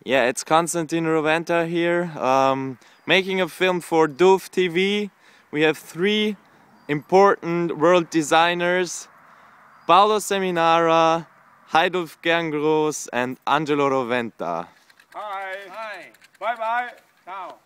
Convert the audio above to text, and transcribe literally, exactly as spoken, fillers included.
Yeah, it's Konstantin Roventa here, um, making a film for D U F T V. We have three important world designers, Paolo Seminara, Heidulf Gerngross and Angelo Roventa. Hi. Hi. Bye bye. Ciao.